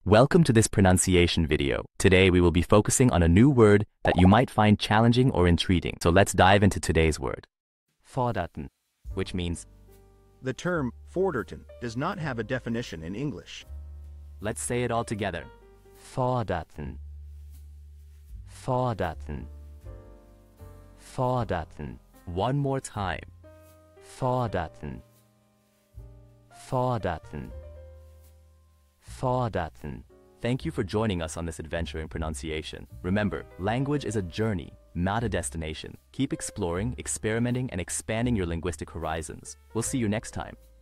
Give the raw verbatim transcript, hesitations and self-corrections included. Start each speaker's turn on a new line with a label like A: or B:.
A: Welcome to this pronunciation video. Today we will be focusing on a new word that you might find challenging or intriguing. So let's dive into today's word. Forderten, which means...
B: The term Forderten does not have a definition in English.
A: Let's say it all together. Forderten. Forderten. Forderten. One more time. Forderten. Forderten. Forderten. Thank you for joining us on this adventure in pronunciation. Remember, language is a journey, not a destination. Keep exploring, experimenting, and expanding your linguistic horizons. We'll see you next time.